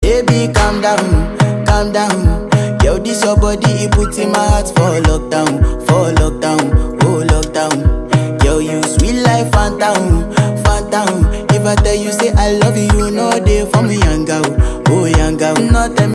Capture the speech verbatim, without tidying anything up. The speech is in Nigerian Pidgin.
Baby, calm down, calm down. Yo, this your body, it puts in my heart for lockdown, for lockdown, oh lockdown. Yo, you sweet life, phantom, phantom. If I tell you say I love you, you know they for me, young girl, oh young girl. No, tell me